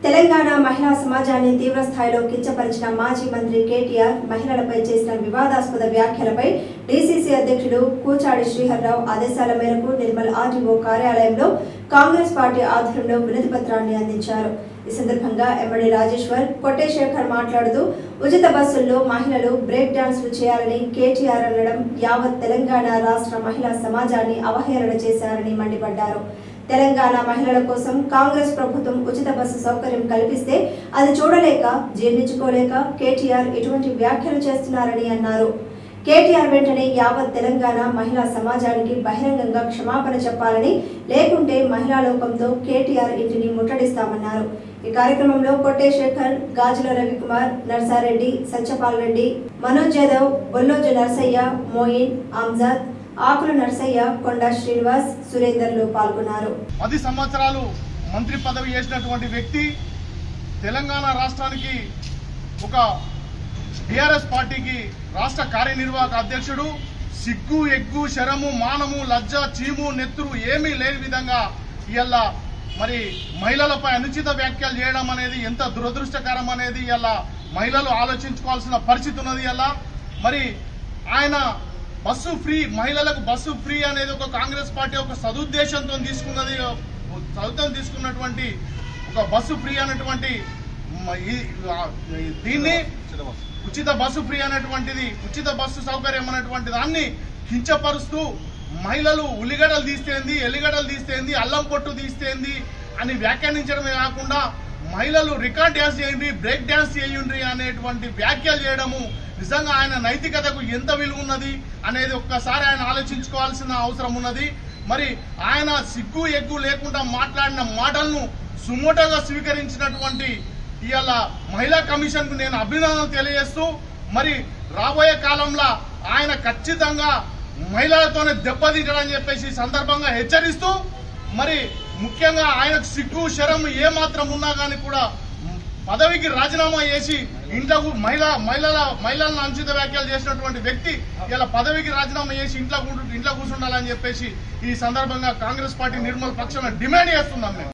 తెలంగాణ మహిళా సమాజాన్ని తీవ్ర స్థాయిలో కించపరిచిన మాజీ మంత్రి కేటీఆర్ మహిళలపై చేసిన వివాదాస్పద వ్యాఖ్యలపై డీసీసీ అధ్యక్షుడు కూచాడి శ్రీహర్రావు ఆదేశాల మేరకు నిర్మల్ ఆర్టీఓ కార్యాలయంలో కాంగ్రెస్ పార్టీ ఆధ్వర్యంలో వినతి పత్రాన్ని అందించారు। ఈ సందర్భంగా ఎమ్మెల్యే రాజేశ్వర్ కోటేశేఖర్ మాట్లాడుతూ ఉచిత బస్సుల్లో మహిళలు బ్రేక్ డాన్స్లు చేయాలని కేటీఆర్ అనడం యావత్ తెలంగాణ రాష్ట్ర మహిళా సమాజాన్ని అవహేళన చేశారని మండిపడ్డారు। తెలంగాణ మహిళల కోసం కాంగ్రెస్ ప్రభుత్వం ఉచిత బస్సు సౌకర్యం కల్పిస్తే అది చూడలేక జీర్ణించుకోలేక కేటీఆర్ ఇటువంటి వ్యాఖ్యలు చేస్తున్నారని అన్నారు। కేటీఆర్ వెంటనే యావత్ తెలంగాణ మహిళా సమాజానికి బహిరంగంగా క్షమాపణ చెప్పాలని, లేకుంటే మహిళా లోకంతో కేటీఆర్ ఇంటిని ముట్టడిస్తామన్నారు। ఈ కార్యక్రమంలో కోటేశేఖర్, గాజుల రవికుమార్, నర్సారెడ్డి, సత్యపాల్ రెడ్డి, మనోజ్ యాదవ్, బొల్లోజు నర్సయ్య, మోయిన్, ఆమ్జాద్, ఆకుల నర్సయ్య, కొండా శ్రీనివాస్, సురేందర్లు పాల్గొన్నారు। 10 సంవత్సరాలు మంత్రి పదవి చేసినటువంటి వ్యక్తి తెలంగాణ రాష్ట్రానికి ఒక టిఆర్ఎస్ పార్టీకి రాష్ట్ర కార్యనిర్వాహక అధ్యక్షుడు సిగ్గు ఎగ్గు శరము మానము లజ్జ చీము నెత్తురు ఏమీ లేని విధంగా ఇవాళ మరి మహిళలపై అనుచిత వ్యాఖ్యలు చేయడం అనేది ఎంత దురదృష్టకరం అనేది ఇవాళ మహిళలు ఆలోచించుకోవాల్సిన పరిస్థితి ఉన్నది। ఇవాళ మరి ఆయన బస్సు ఫ్రీ, మహిళలకు బస్సు ఫ్రీ అనేది ఒక కాంగ్రెస్ పార్టీ ఒక సదుద్దేశంతో తీసుకున్నటువంటి ఒక బస్సు ఫ్రీ అనేటువంటి దీన్ని ఉచిత బస్సు ఫ్రీ అనేటువంటిది, ఉచిత బస్సు సౌకర్యం అనేటువంటి దాన్ని కించపరుస్తూ మహిళలు ఉల్లిగడ్డలు తీస్తేంది, ఎల్లిగడ్డలు తీస్తేంది, అల్లం పొట్టు తీస్తేంది అని వ్యాఖ్యానించడమే కాకుండా మహిళలు రికార్డ్ డ్యాన్స్ చేయండి, బ్రేక్ డ్యాన్స్ చేయండి అనేటువంటి వ్యాఖ్యలు చేయడము నిజంగా ఆయన నైతికతకు ఎంత విలువ ఉన్నది అనేది ఒక్కసారి ఆయన ఆలోచించుకోవాల్సిన అవసరం ఉన్నది। మరి ఆయన సిగ్గు ఎగ్గు లేకుండా మాట్లాడిన మాటలను సుమోటోగా స్వీకరించినటువంటి ఇవాళ మహిళా కమిషన్ కు నేను అభినందనలు తెలియజేస్తూ మరి రాబోయే కాలంలో ఆయన ఖచ్చితంగా మహిళలతోనే దెబ్బతింటాడని చెప్పేసి సందర్భంగా హెచ్చరిస్తూ మరి ముఖ్యంగా ఆయనకు సిగ్గు శరం ఏమాత్రం ఉన్నా కానీ కూడా పదవికి రాజీనామా చేసి ఇంట్లో మహిళలను అనుచిత వ్యాఖ్యలు చేసినటువంటి వ్యక్తి ఇలా పదవికి రాజీనామా చేసి ఇంట్లో కూర్చుండాలని చెప్పేసి ఈ సందర్భంగా కాంగ్రెస్ పార్టీ నిర్మల్ పక్షాన డిమాండ్ చేస్తున్నాం మేము।